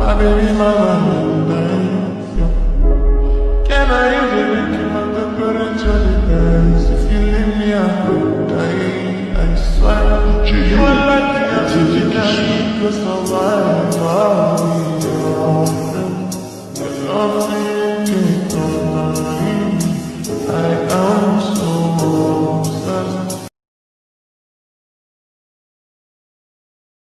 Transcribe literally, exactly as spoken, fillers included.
baby, my Valentine's. Can I use it? Can my temperature depends? If you leave me, I could die. I swear, you are lucky I'm taking that. Cause I'm alive.